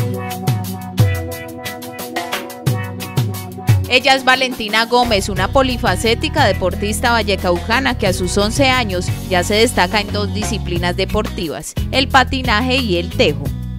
Ella es Valentina Gómez, una polifacética deportista vallecaucana que a sus 11 años ya se destaca en 2 disciplinas deportivas, el patinaje y el tejo.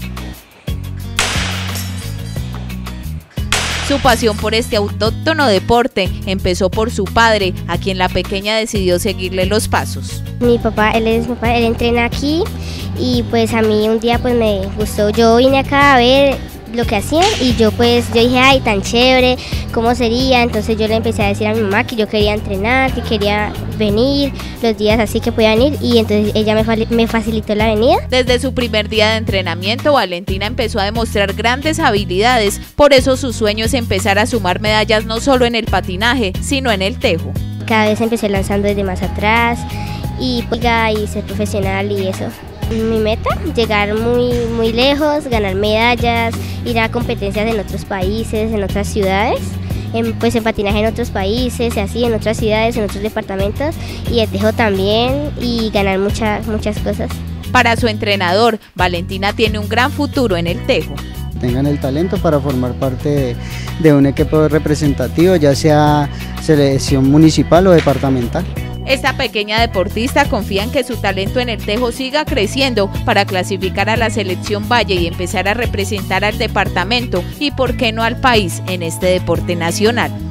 Su pasión por este autóctono deporte empezó por su padre, a quien la pequeña decidió seguirle los pasos. Mi papá, él entrena aquí y pues a mí un día pues me gustó. Yo vine acá a ver lo que hacían y yo dije, ay, tan chévere, ¿cómo sería? Entonces yo le empecé a decir a mi mamá que yo quería entrenar, que quería venir los días así que podía venir, y entonces ella me facilitó la venida. Desde su primer día de entrenamiento, Valentina empezó a demostrar grandes habilidades, por eso su sueño es empezar a sumar medallas no solo en el patinaje, sino en el tejo. Cada vez empecé lanzando desde más atrás y ser profesional y eso. Mi meta, llegar muy lejos, ganar medallas, ir a competencias en otros países, en otras ciudades, en patinaje en otros países, así en otras ciudades, en otros departamentos, y el tejo también, y ganar muchas cosas. Para su entrenador, Valentina tiene un gran futuro en el tejo. Tengan el talento para formar parte de un equipo representativo, ya sea selección municipal o departamental. Esta pequeña deportista confía en que su talento en el tejo siga creciendo para clasificar a la selección Valle y empezar a representar al departamento y por qué no al país en este deporte nacional.